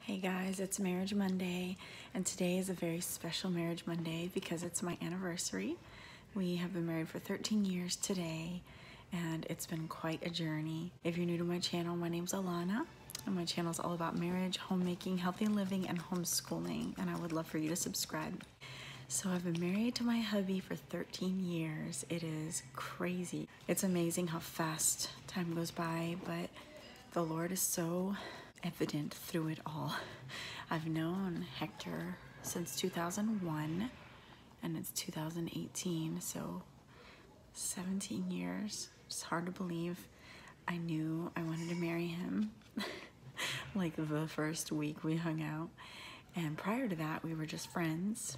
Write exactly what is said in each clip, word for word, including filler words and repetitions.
Hey guys, it's Marriage Monday, and today is a very special Marriage Monday because it's my anniversary. We have been married for thirteen years today, and it's been quite a journey. If you're new to my channel, my name's Alana, and my channel is all about marriage, homemaking, healthy living, and homeschooling, and I would love for you to subscribe. So I've been married to my hubby for thirteen years. It is crazy. It's amazing how fast time goes by, but the Lord is so evident through it all. I've known Hector since two thousand one, and it's two thousand eighteen, so seventeen years. It's hard to believe. I knew I wanted to marry him like the first week we hung out, and prior to that we were just friends,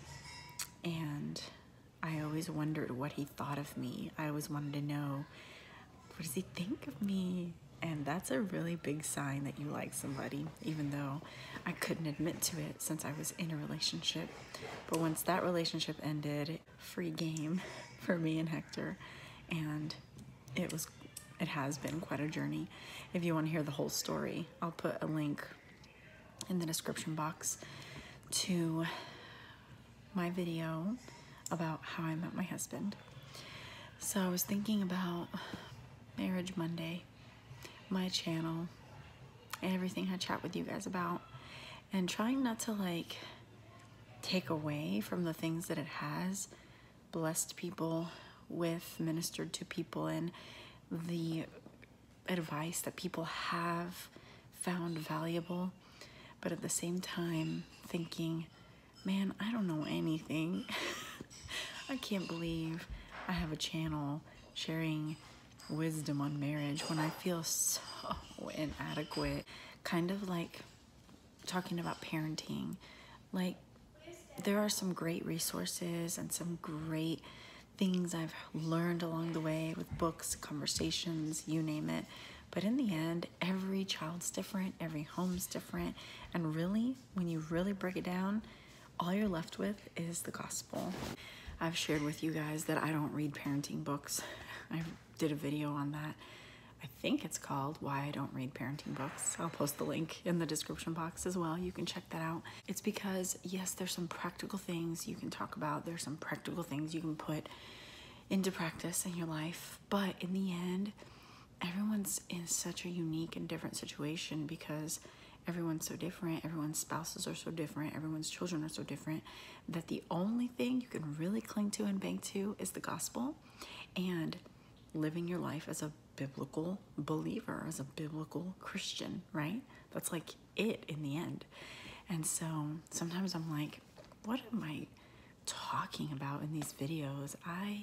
and I always wondered what he thought of me. I always wanted to know, what does he think of me? And that's a really big sign that you like somebody, even though I couldn't admit to it since I was in a relationship. But once that relationship ended, free game for me and Hector, and it was, it has been quite a journey. If you want to hear the whole story, I'll put a link in the description box to my video about how I met my husband. So I was thinking about Marriage Monday, my channel, and everything I chat with you guys about, and trying not to like take away from the things that it has blessed people with, ministered to people, and the advice that people have found valuable, but at the same time thinking, man, I don't know anything. I can't believe I have a channel sharing wisdom on marriage when I feel so inadequate. Kind of like talking about parenting. Like, there are some great resources and some great things I've learned along the way with books, conversations, you name it. But in the end, every child's different, every home's different, and really, when you really break it down, all you're left with is the gospel. I've shared with you guys that I don't read parenting books. I did a video on that. I think it's called Why I Don't Read Parenting Books. I'll post the link in the description box as well. You can check that out. It's because, yes, there's some practical things you can talk about. There's some practical things you can put into practice in your life. But in the end, everyone's in such a unique and different situation because everyone's so different, everyone's spouses are so different, everyone's children are so different, that the only thing you can really cling to and bank to is the gospel and living your life as a biblical believer, as a biblical Christian, right? That's like it in the end. And so sometimes I'm like, what am I talking about in these videos? I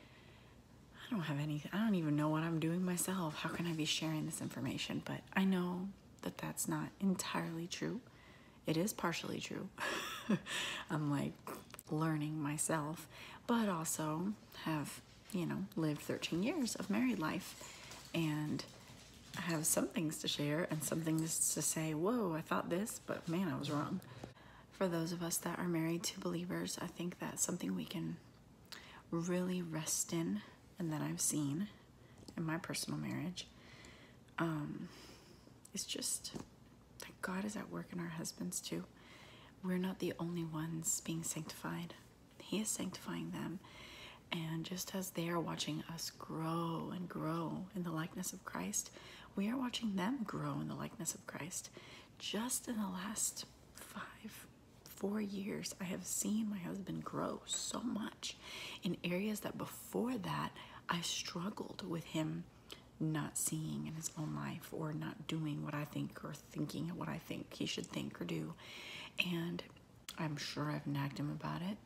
I don't have anything, I don't even know what I'm doing myself. How can I be sharing this information? But I know that that's not entirely true. It is partially true. I'm like learning myself, but also have, you know, lived thirteen years of married life, and I have some things to share and some things to say, whoa, I thought this, but man, I was wrong. For those of us that are married to believers, I think that's something we can really rest in, and that I've seen in my personal marriage. Um, It's just that God is at work in our husbands too. We're not the only ones being sanctified. He is sanctifying them. And just as they are watching us grow and grow in the likeness of Christ, we are watching them grow in the likeness of Christ. Just in the last five, four years, I have seen my husband grow so much in areas that before that, I struggled with him not seeing in his own life, or not doing what I think, or thinking what I think he should think or do. And I'm sure I've nagged him about it,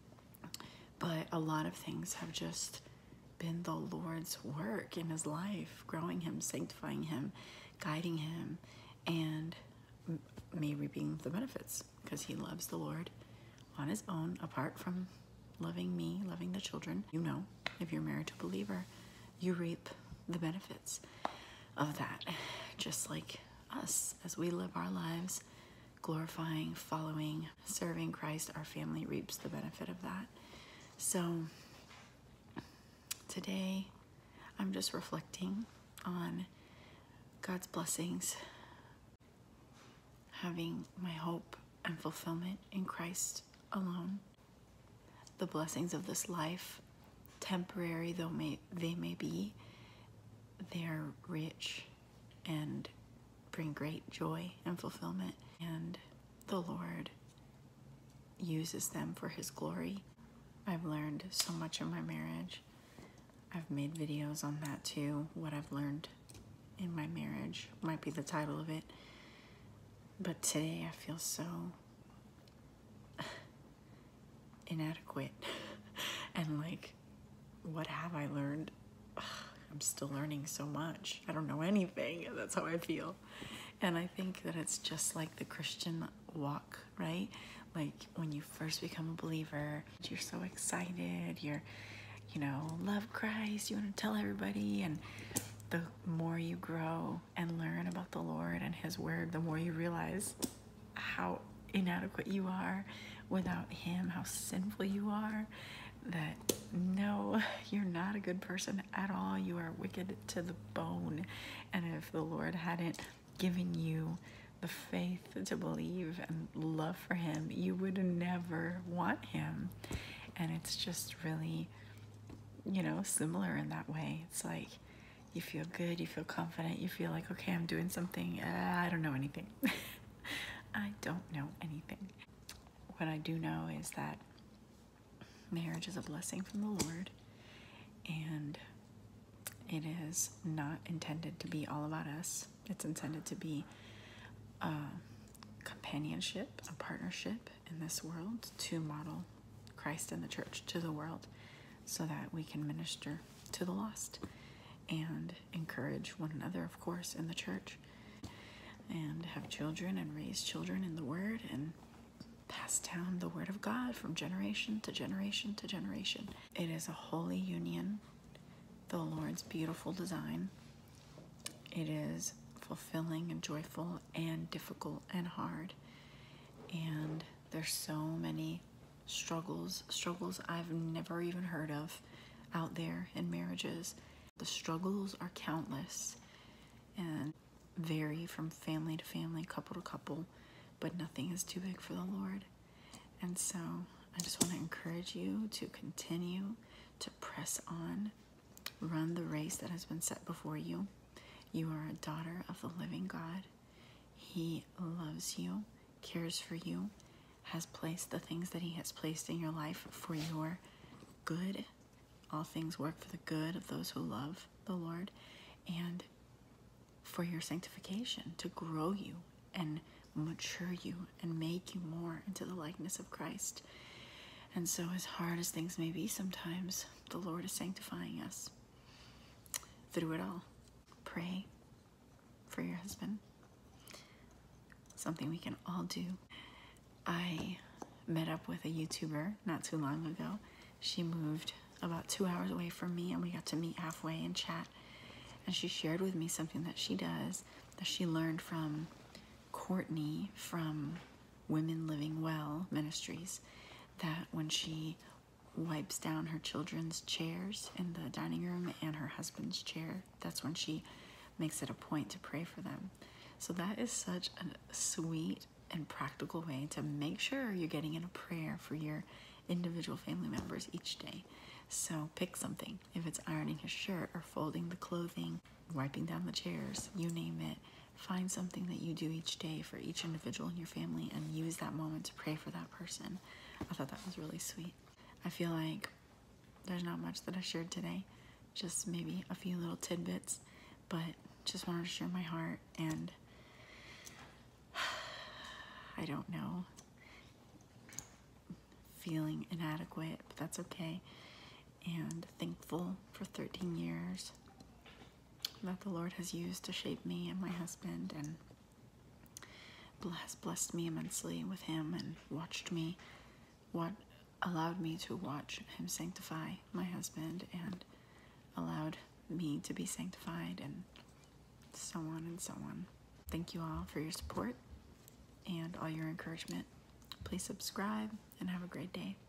but a lot of things have just been the Lord's work in his life, growing him, sanctifying him, guiding him, and me reaping the benefits because he loves the Lord on his own, apart from loving me, loving the children. You know, if you're married to a believer, you reap the benefits of that, just like us. As we live our lives glorifying, following, serving Christ, our family reaps the benefit of that. So today I'm just reflecting on God's blessings, having my hope and fulfillment in Christ alone. The blessings of this life, temporary though may, they may be, they are rich and bring great joy and fulfillment, and the Lord uses them for His glory. I've learned so much in my marriage. I've made videos on that too. What I've learned in my marriage might be the title of it. But today I feel so inadequate. And like, what have I learned? I'm still learning so much. I don't know anything. That's how I feel. And I think that it's just like the Christian walk, right? Like when you first become a believer, you're so excited, you're, you know, love Christ, you want to tell everybody. And the more you grow and learn about the Lord and His Word, the more you realize how inadequate you are without Him, how sinful you are, that no, you're not a good person at all. You are wicked to the bone. And if the Lord hadn't given you the faith to believe and love for Him, you would never want Him. And it's just really, you know, similar in that way. It's like you feel good, you feel confident, you feel like, okay, I'm doing something. Uh, I don't know anything. I don't know anything. What I do know is that marriage is a blessing from the Lord, and it is not intended to be all about us. It's intended to be a companionship, a partnership in this world to model Christ and the church to the world, so that we can minister to the lost and encourage one another, of course, in the church, and have children and raise children in the Word and pass down the Word of God from generation to generation to generation. It is a holy union, the Lord's beautiful design. It is fulfilling and joyful and difficult and hard. And there's so many struggles, struggles I've never even heard of out there in marriages. The struggles are countless and vary from family to family, couple to couple, but nothing is too big for the Lord. And so I just want to encourage you to continue to press on, run the race that has been set before you. You are a daughter of the living God. He loves you, cares for you, has placed the things that He has placed in your life for your good. All things work for the good of those who love the Lord, and for your sanctification, to grow you and mature you and make you more into the likeness of Christ. And so as hard as things may be sometimes, the Lord is sanctifying us through it all. Pray for your husband. Something we can all do. I met up with a YouTuber not too long ago. She moved about two hours away from me, and we got to meet halfway and chat. And she shared with me something that she does, that she learned from Courtney from Women Living Well Ministries, that when she wipes down her children's chairs in the dining room and her husband's chair, that's when she makes it a point to pray for them. So that is such a sweet and practical way to make sure you're getting in a prayer for your individual family members each day. So pick something. If it's ironing his shirt or folding the clothing, wiping down the chairs, you name it. Find something that you do each day for each individual in your family and use that moment to pray for that person. I thought that was really sweet. I feel like there's not much that I shared today, just maybe a few little tidbits, but just wanted to share my heart, and I don't know, feeling inadequate, but that's okay, and thankful for thirteen years that the Lord has used to shape me and my husband, and has blessed me immensely with him, and watched me, what allowed me to watch him sanctify my husband, and allowed me to be sanctified, and so on and so on. Thank you all for your support and all your encouragement. Please subscribe and have a great day.